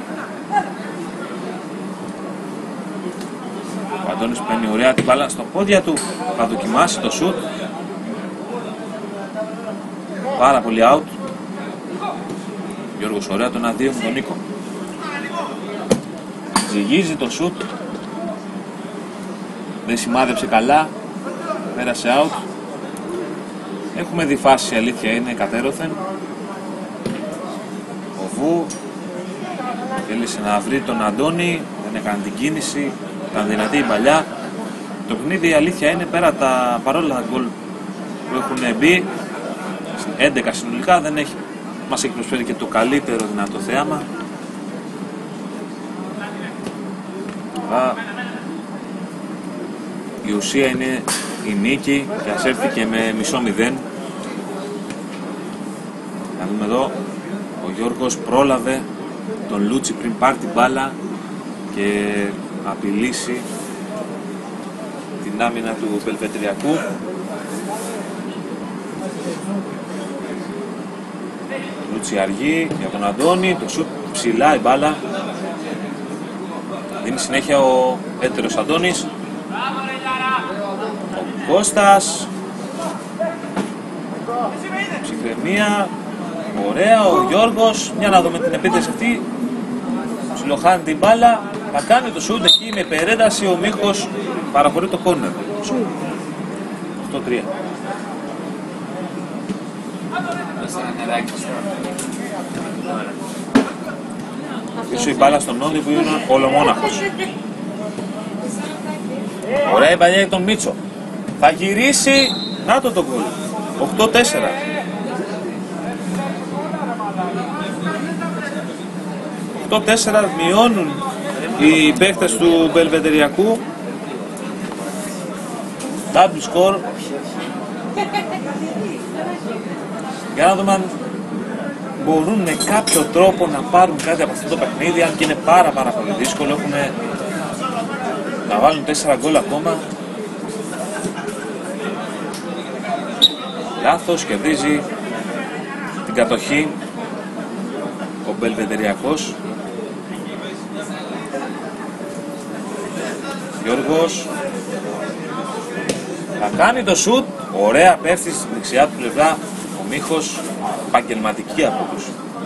Ο Αντώνης παίρνει ωραία την μπάλα στα πόδια του, θα δοκιμάσει το σουτ. Πάρα πολύ out. Ο Γιώργος ωραία τον αδείο με τον Νίκο. Ζυγίζει το σουτ. Δεν σημάδεψε καλά. Πέρασε out. Έχουμε δει φάση, η αλήθεια είναι, κατέρωθεν. Ο Βου θέλησε να βρει τον Αντώνη. Δεν έκανε την κίνηση. Ήταν δυνατή η παλιά. Το παιχνίδι, η αλήθεια είναι, πέρα τα παρόλα τα γκολ που έχουν μπει, έντεκα συνολικά, δεν έχει, μας έχει προσφέρει και το καλύτερο δυνατό θέαμα. Α, η ουσία είναι η νίκη και ας έρθει και με μισό μηδέν. Να δούμε εδώ, ο Γιώργος πρόλαβε τον Λούτσι πριν πάρει την μπάλα και απειλήσει την άμυνα του Μπελβεντεριακού. Λούτσι αργεί για τον Αντώνη, το σουτ ψηλά η μπάλα. Δίνει συνέχεια ο έτερος Αντώνης. Ο Κώστας. Ψυχραιμία. Ωραία, ο Γιώργος. Για να δούμε την επίθεση αυτή. Ψιλοχάνει την μπάλα. Θα κάνει το σουτ εκεί με περένταση. Ο Μίχος παραχωρεί το κόρνερ. οκτώ τρία. Πίσω η μπάλα στον Νόντι που είναι ολομόναχος. Ωραία η παλιά για τον Μίτσο. Θα γυρίσει. Να το το γκολ. οκτώ τέσσερα. οκτώ τέσσερα μειώνουν οι παίκτες του Μπελβεντεριακού. Double score. Για να δούμε αν μπορούν με κάποιο τρόπο να πάρουν κάτι από αυτό το παιχνίδι, αν και είναι πάρα πάρα πολύ δύσκολο. Έχουν να βάλουν τέσσερα γκολ ακόμα. Λάθος, κερδίζει την κατοχή ο Μπελβεδεριακός. Γιώργος θα κάνει το σουτ, ωραία, πέφτει στη δεξιά του πλευρά ο Μίχος, επαγγελματική απόδοση.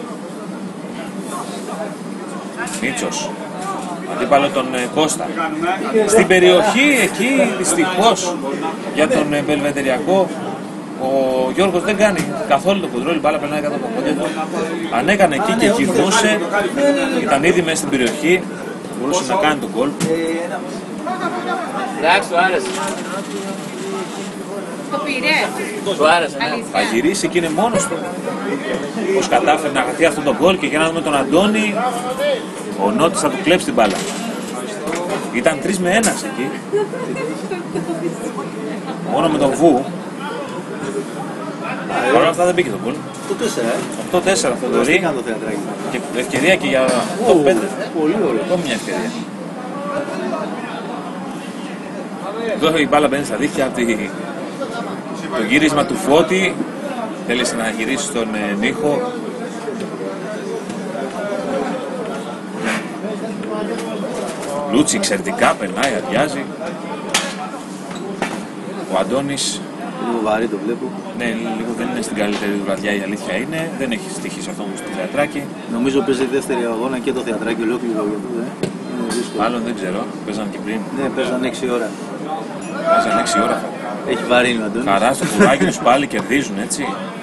Μίτσος, αντίπαλο τον Κώστα. Στην περιοχή εκεί δυστυχώς για τον Μπελβεδεριακό ο Γιώργος δεν κάνει καθόλου το κοντρόλ, η μπάλα περνάει κάτω από το πόδια του. Αν έκανε εκεί και γυρνούσε, ήταν ήδη μέσα στην περιοχή, μπορούσε να κάνει το γκολ. Εντάξει, του άρεσε. Το πήρε. Του άρεσε. Θα γυρίσει και είναι μόνος του. Πώς κατάφερε να χαθεί αυτό το γκολ και για να δούμε τον Αντώνη, ο Νότης θα του κλέψει την μπάλα. Ήταν τρεις με ένας εκεί. Μόνο με τον Βου. Παρ' όλα αυτά δεν μπήκε το γκολ. Το τέσσερα, ε. οκτώ τέσσερα Θοδωρή. Κάνω το θεατράκι. Και ευκαιρία και για το πέντε. Πολύ ωραίο. Ακόμη μια ευκαιρία. Εδώ η μπάλα μπαίνει στα δίχτυα από τη... το γύρισμα του Φώτη. Θέλησε να γυρίσει στον ε, Νίχο. Λούτσι εξαιρετικά περνάει, αδειάζει. Ο Αντώνης, Λίγο βαρύ το βλέπω. ναι, λίγο δεν είναι στην καλύτερη του βραδιά, η αλήθεια είναι. Δεν έχει στοιχήσει αυτό όμως στο θεατράκι. Νομίζω παίζει δεύτερη αγώνα και το θεατράκι ολόκληρο για αυτό, ε. Είναι δύσκολο. Μάλλον δεν ξέρω, παίζαν και πριν. Ναι, παίζαν έξι ώρα. Παίζαν έξι ώρα. Έχει βαρύνει ο Αντώνης. Χαρά στο κουράκι τους πάλι κερδίζουν, έτσι.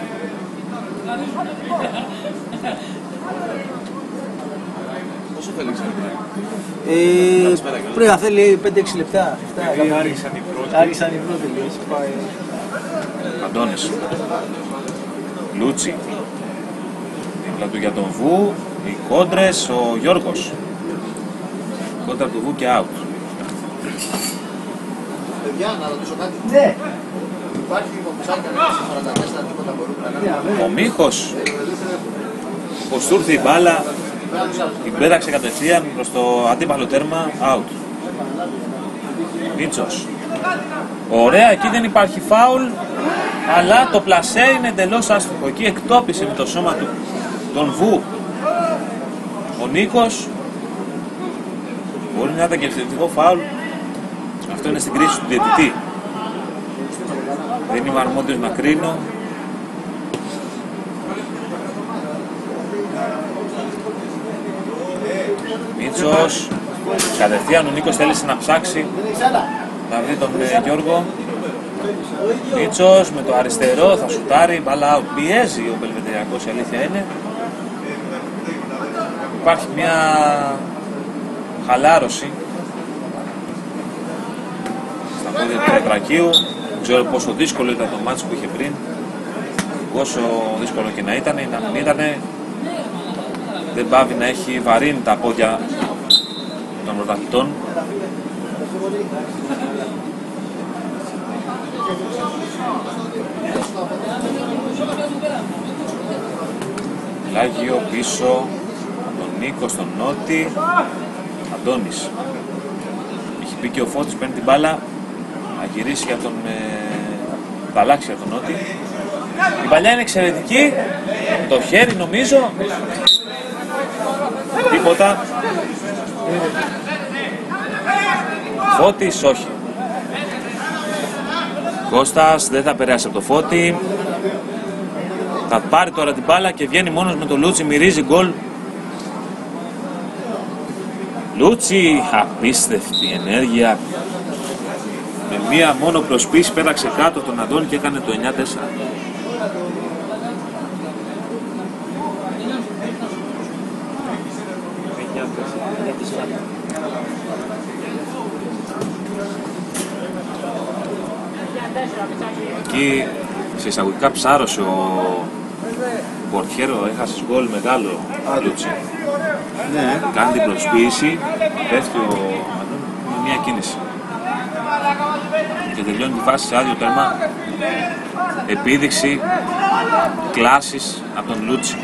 Πόσο θέλει ξανά. Ε, πρέπει να θέλει πέντε έξι λεπτά. Άρχισαν οι πρώτοι. Άρχισαν οι πρώτοι. Έχει πάει. Αντώνης. Λούτσι. Δίπλα του για τον Βου. Οι κόντρες, ο Γιώργος. Κόντρα του Βου και out. Παιδιά, να ρωτήσω κάτι. Ναι. Υπάρχει υποψάρκα στο σαράντα τέσσερα τίποτα μπορούμε να Ο Μίχος. Πως του ήρθε η μπάλα, την πέταξε κατευθείαν προς το αντίπαλο τέρμα, out. Μίτσος. Ωραία, εκεί δεν υπάρχει φάουλ, αλλά το πλασέ είναι εντελώς άστοχο. Εκεί εκτόπισε με το σώμα του τον Βου. Ο Νίκος. Μπορεί να ήταν και ευθετικό φάουλ. Αυτό είναι στην κρίση του διαιτητή. Δεν είμαι αρμόδιος να κρίνω. Μίτσος. Κατευθείαν ο Νίκος θέλησε να ψάξει να βρει τον ε, Γιώργο. Μίτσος με το αριστερό θα σουτάρει, μπάλα out. Πιέζει ο Μπελβεδεριακός, η αλήθεια είναι. Υπάρχει μια χαλάρωση στα πόδια του Τετρακίου. Δεν ξέρω πόσο δύσκολο ήταν το μάτς που είχε πριν. Όσο δύσκολο και να ήταν ή να μην ήταν, δεν πάβει να έχει βαρύνει τα πόδια των πρωταθλητών. Λάγιο πίσω, τον Νίκο στον Νότι, Αντώνης. Έχει πει και ο Φώτης, παίρνει την μπάλα, να γυρίσει για τον... Ε, θα αλλάξει για τον Νότι. Η παλιά είναι εξαιρετική, το χέρι νομίζω, τίποτα. Φώτης όχι. Κώστας δεν θα περάσει από το Φώτη. Θα πάρει τώρα την μπάλα και βγαίνει μόνος με το Λούτσι, μυρίζει γκολ. Λούτσι, απίστευτη ενέργεια. Με μία μόνο προσπίση πέταξε κάτω τον Αντώνη και έκανε το εννιά τέσσερα. Εκεί σε εισαγωγικά ψάρωσε ο Πορτιέρο, έχασε γκολ μεγάλο Λούτσι. Ναι. Κάνει την προσποίηση, πέφτει ο Αντώνη με μια κίνηση. Και τελειώνει τη φάση σε άδειο τέρμα. Επίδειξη κλάσης από τον Λούτσι.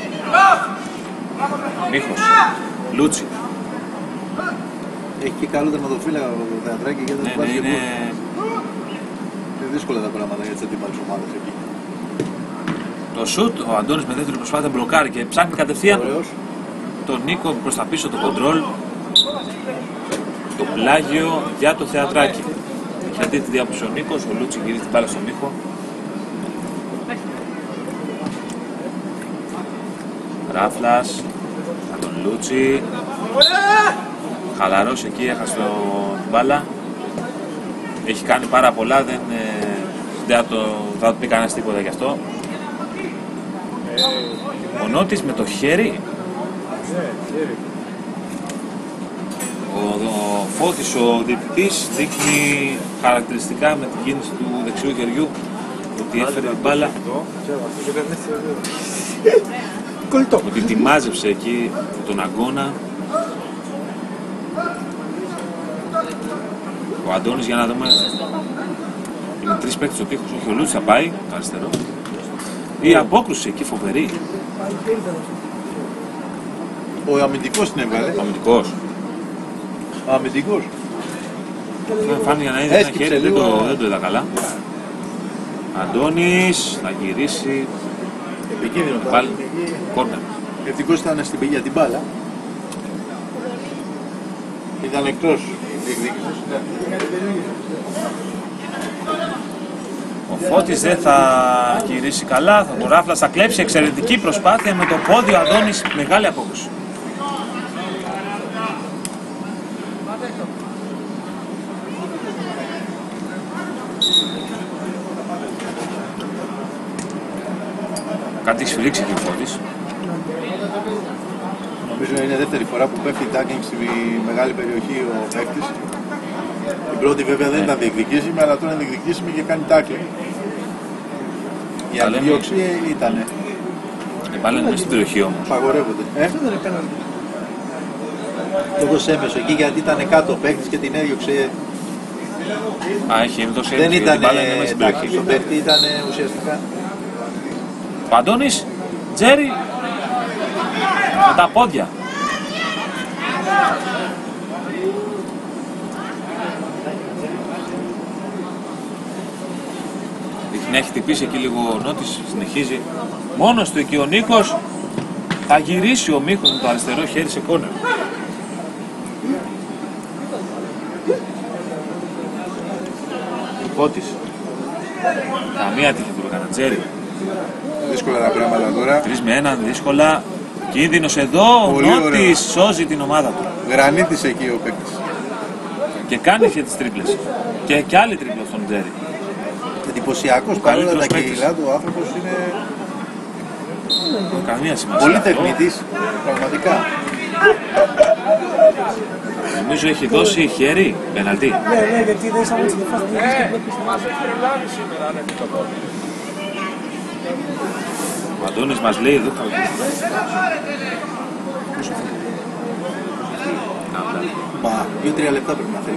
Μίχος, Λούτσι. Έχει και καλό τερματοφύλακα το θεατράκι γιατί Ναι, δεν ναι, υπάρχει είναι... Είναι δύσκολα τα πράγματα για τις αντίπαλες ομάδες εκεί. Το το σουτ, ο Αντώνης με δεύτερη προσπάθεια μπλοκάρει και ψάχνει κατευθείαν Ωραίος. τον Νίκο προς τα πίσω, το κοντρόλ. Το πλάγιο για το θεατράκι. Έχει αντίθετη διάποψη ο Νίκος, ο Λούτσι γυρίζει την μπάλα στον Νίκο. Ράφλας, για τον Λούτσι. Χαλαρός εκεί, έχασε την μπάλα. Έχει κάνει πάρα πολλά, δεν, ε, δεν θα, το, θα το πει κανένας τίποτα γι' αυτό. Ο Νότης με το χέρι. Ο, ο Φώτης, ο διαιτητής, δείχνει χαρακτηριστικά με την κίνηση του δεξιού χεριού ότι έφερε την μπάλα, ότι τη μάζεψε εκεί τον αγώνα. Ο Αντώνης, για να δούμε, είναι τρεις παίκτες στο τείχος, όχι ο Λούτσης θα πάει, το αριστερό. Η απόκρουση εκεί φοβερή. Ο αμυντικός την έβγαλε. Ο αμυντικός. Ο αμυντικός. Φάνηκε να είδε ένα χέρι, δεν το, δεν το είδα καλά. Αντώνης, θα γυρίσει. Επικίνδυνο Πάλι, κόρνερ. Ευτυχώς ήταν στην πηγή για την μπάλα. Ήταν εκτός διεκδίκησης. Ο Φώτης δεν θα γυρίσει καλά, θα τον Ράφλας θα κλέψει. Εξαιρετική προσπάθεια με το πόδι, ο Αντώνης, μεγάλη απόκρουση. Κάτι έχει σφυρίξει και ο Φώτης. Νομίζω είναι η δεύτερη φορά που πέφτει τάκινγκ στη μεγάλη περιοχή ο παίκτης. Την πρώτη βέβαια δεν Ναι. ήταν διεκδικήσιμη, αλλά τώρα είναι διεκδικήσιμη και κάνει τάκλινγκ. Η Τα λέμε. αντιδίωξη ήταν. Η μπάλα είναι μέσα στην περιοχή όμως. Παγορεύονται. Ε? Αυτό δεν είναι πέναλτι. Το έδωσε έμεσο εκεί γιατί ήταν κάτω ο παίκτης και την έδιωξε. Α, έχει δώσει Δεν έμφυση, ήταν η μπάλα είναι μέσα στην τάκλινγκ περιοχή. στον παίκτη, ήταν ουσιαστικά. Ο Αντώνης, Τζέρι, με τα πόδια. Δείχνει, έχει χτυπήσει εκεί λίγο ο Νότης, συνεχίζει. Μόνος του εκεί ο Νίκος, θα γυρίσει ο Μίχος με το αριστερό χέρι σε κόρνερ. Φώτης. Καμία τύχη του έκανα, Τζέρι. Δύσκολα τα πράγματα τώρα. Τρεις με έναν, δύσκολα. Κίνδυνος εδώ, ο Πολύ Νότης ωραία. σώζει την ομάδα του. Γρανίτης εκεί ο παίκτης. Και κάνει και τις τρίπλες. Και, και άλλη τρίπλα στον Τζέρι. Εντυπωσιακός παρόλα τα καλύτερος παίκτης. κιλά του, ο άνθρωπος είναι Καμία σημασία. πολύ αυτό. τεχνητής, πραγματικά. Νομίζω έχει δώσει χέρι, πεναλτί. Ναι, ναι, γιατί δεν σταμάτησε τη φάση που και βλέπεις. Ο Αντώνης μας λέει εδώ. Μα, δύο-τρία λεπτά πρέπει να θέλει.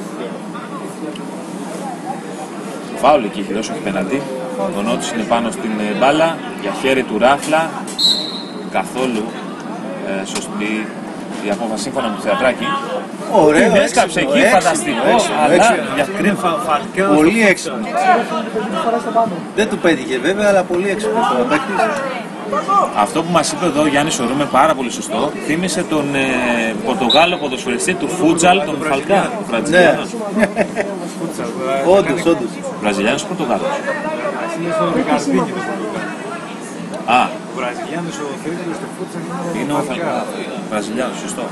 Φάουλ εκεί έχει δώσει, όχι πεναλτί. Ο Νότης είναι πάνω στην ε, μπάλα για χέρι του Ράφλα. Καθόλου ε, σωστή η απόφαση σύμφωνα με το θεατράκι. Ωραίο, Την έσκαψε έξυπνο, εκεί, έξυπνο, φανταστικό, έξυπνο, αλλά έξυπνο. για κρίμα φαλκαίο. Πολύ έξυπνο. Δεν του πέτυχε βέβαια, αλλά πολύ έξυπνο ο παίκτης. Αυτό που μας είπε εδώ ο Γιάννης Ορούμε πάρα πολύ σωστό. Θύμισε τον ε, Πορτογάλο ποδοσφαιριστή του Φούτζαλ, τον Φαλκά, τον Ναι. Βραζιλιάνος. Όντως, όντως. Βραζιλιάνος ή Πορτογάλος. Α, Ο Βραζιλιάνος ο θρύλος του φούτσαλ είναι ο Φαλκά. Βραζιλιάνος, σωστό.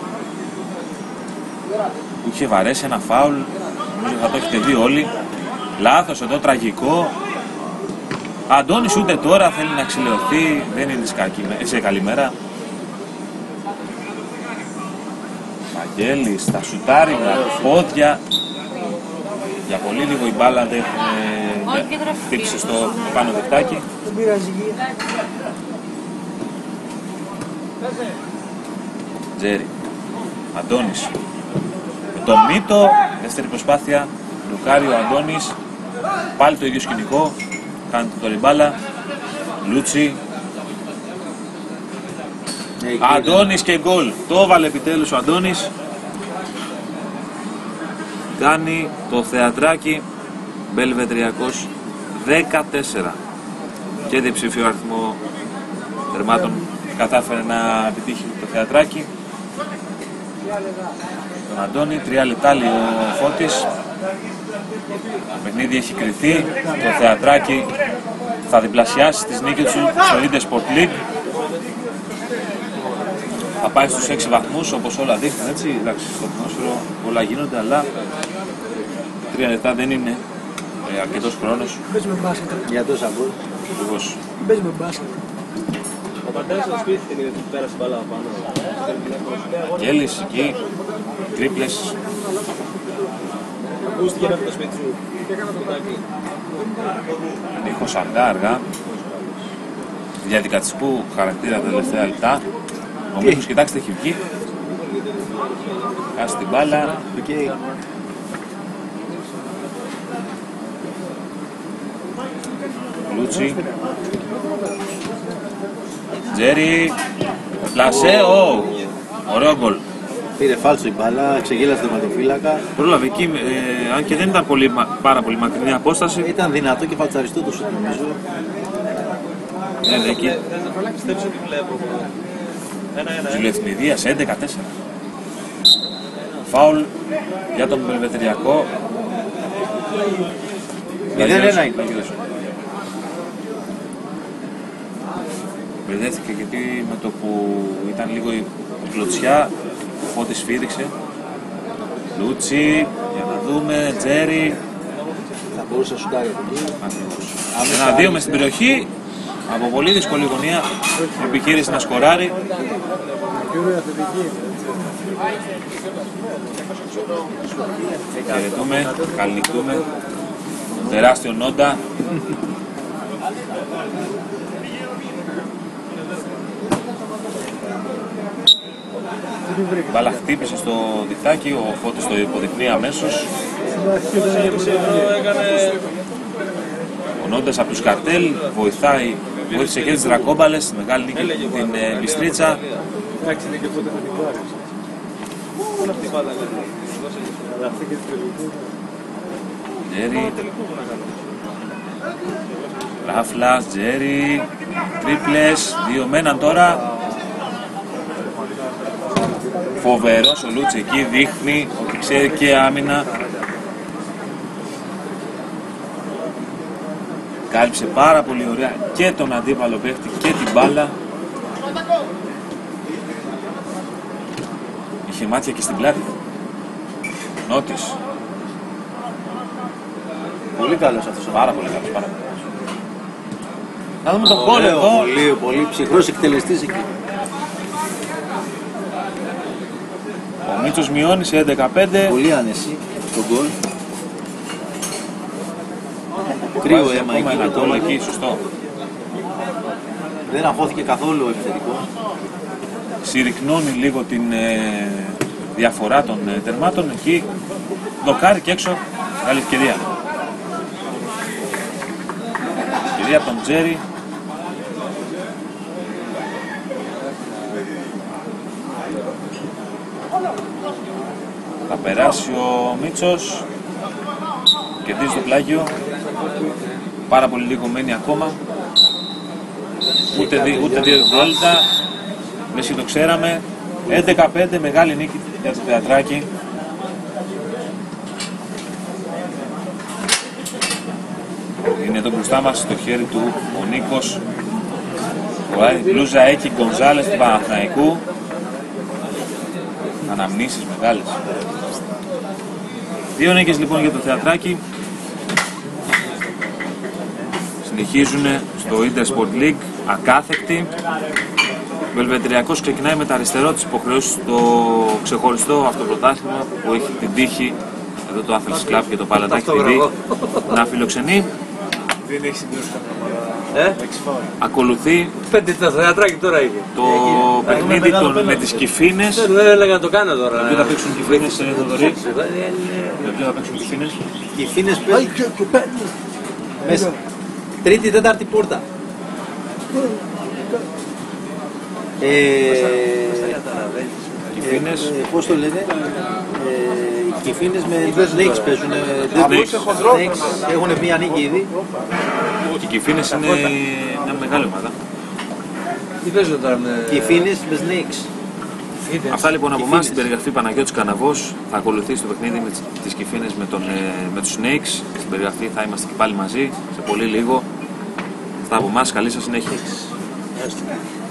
Που είχε βαρέσει ένα φάουλ, νομίζω θα το έχετε δει όλοι. Λάθος εδώ, τραγικό. Αντώνης ούτε τώρα θέλει να ξυλαιωθεί, δεν είναι σε κακή- σε καλή μέρα. Βαγγέλης, τα σουτάρει με τα πόδια. Για πολύ λίγο η μπάλα δεν ε, χτύπησε στο πάνω δεχτάκι. Δεν πειράζει. Τζέρι. Αντώνης. Με το Μίτο, δεύτερη προσπάθεια. Λουκάρι ο Αντώνης. Πάλι το ίδιο σκηνικό. Κάνει το μπάλα. Λούτσι. Αντώνης και γκολ. Το έβαλε επιτέλους ο Αντώνης. Κάνει το θεατράκι Μπελβετριακός δεκατέσσερα. και διψήφιο αριθμό τερμάτων κατάφερε να επιτύχει το θεατράκι. Τον Αντώνη, τρία λεπτά λέει ο Φώτης. Το παιχνίδι έχει κριθεί. Το θεατράκι θα διπλασιάσει τις νίκες του στο Intersport League. Θα πάει στους έξι βαθμούς όπως όλα δείχνουν, έτσι. Εντάξει, στο ποδόσφαιρο όλα γίνονται, αλλά τρία λεπτά δεν είναι ε, αρκετός χρόνος. Μπες με μπάσκετ. Για τόσα γκολ. Ακριβώς. Μπες με μπάσκετ. Ο πατέρας στο σπίτι την είδε που πέρασε μπάλα πάνω. Γέλης εκεί, τρίπλες. Ακούστηκε από το σπίτι σου. Νίκος αργά αργά. Διαδικατικού χαρακτήρα τα τελευταία λεπτά. Ο Μίχος, κοιτάξτε, έχει βγει. Χάσει την μπάλα. Okay. Λούτσι. Τζέρι. Πλασέ. Oh. Ωραίο γκολ. Πήρε φάλτσο η μπάλα, ξεγέλασε το ματοφύλακα. Πρόλαβε εκεί, ε, αν και δεν ήταν πολύ, πάρα πολύ μακρινή απόσταση. Ήταν δυνατό και φαλτσαριστό το σουτ, νομίζω. Ναι, ναι, εκεί. Πιστέψω ότι βλέπω. Ένα-ένα. Ζουλεθνιδίας έντεκα τέσσερα. Φάουλ για τον Βελβετριακό. μηδέν ένα είναι. Μπερδεύτηκε γιατί με το που ήταν λίγο η κλωτσιά, ο Φώτης σφύριξε. Λούτσι, για να δούμε, Τζέρι. Θα μπορούσε να σουτάρει από εκεί. Ένα δύο μες στην περιοχή, από πολύ δύσκολη γωνία, επιχείρηση να σκοράρει. Χαιρετούμε, καληνυχτούμε τον τεράστιο Νόντα. Μπάλα χτύπησε στο διχτάκι, ο Φώτης το υποδεικνύει αμέσως. Ο Νόντας από τους καρτέλ βοηθάει, βοήθησε και τις Δρακόμπαλες, τη μεγάλη νίκη την ε, Μπιστρίτσα. Τζέρι, Ράφλας, Τζέρι, τρίπλες, δύο μέναν τώρα. Φοβερός ο Λούτσι εκεί, δείχνει ότι ξέρει και άμυνα. Κάλυψε πάρα πολύ ωραία και τον αντίπαλο παίχτη και την μπάλα. Είχε μάτια και στην πλάτη. Νότης. Πολύ καλός αυτός. Πάρα πολύ καλός, πάρα πολύ καλός. Να δούμε τον γκολ Ωραίο, εδώ. Πολύ, πολύ ψυχρός εκτελεστής εκεί. Ο Μίτσος μειώνει σε έντεκα πέντε. Πολύ άνεση το γκολ. Κρύο αίμα εκεί με το γκολ λόγο. εκεί, σωστό. Δεν αγχώθηκε καθόλου ο επιθετικός. Συρρυκνώνει λίγο την ε, διαφορά των ε, τερμάτων. Εκεί δοκάρει και έξω. Καλή ευκαιρία. Ευκαιρία από τον Τζέρι. Θα περάσει ο Μίτσος. Κερδίζει το πλάγιο. Πάρα πολύ λίγο μένει ακόμα. Ούτε, δι, ούτε δύο δευτερόλεπτα. Μέση το ξέραμε. έντεκα πέντε, μεγάλη νίκη για το θεατράκι. Είναι εδώ μπροστά μας στο χέρι του ο Νίκος. Φοράει μπλούζα Έκη Γκονζάλες του Παναθηναϊκού. Αναμνήσεις μεγάλες. Δύο νίκες λοιπόν για το θεατράκι. Συνεχίζουν στο Intersport League ακάθεκτη. Ο Βελβετριακός ξεκινάει με τα αριστερό της υποχρεώσεις στο ξεχωριστό αυτοπρωτάθλημα που έχει την τύχη, εδώ το Athens Club και το Παλατάκι τι βι, να φιλοξενεί. Δεν έχει συμπληρώσει τα Ε, Ακολουθεί πέντε τα θεατράκι τώρα είναι. το παιχνίδι των, με τις Κυφίνες. Δεν έλεγα να το κάνω τώρα. Ποιο θα παίξουν Κυφίνες, Θοδωρή? Ποιο θα παίξουν Κυφίνες? Και οι Φίνες παίζουν μέσα. Τρίτη, τέταρτη πόρτα. Ε, Κυφίνες. Ε, ε, πώς το λένε, ε, οι Κυφίνες με Snakes παίζουν. Snakes έχουν μία νίκη ήδη. Και οι Κυφίνες είναι μια μεγάλη ομάδα. Τι παίζουν τώρα με... Κυφίνες με Snakes. Αυτά λοιπόν από εμάς Κυφίνες. στην περιγραφή Παναγιώτης Καναβός. Θα ακολουθήσει το παιχνίδι με τις, τις Κυφίνες με, τον, ε, με τους Snakes. Στην περιγραφή θα είμαστε και πάλι μαζί σε πολύ λίγο. Αυτά από εμάς, καλή σας συνέχεια.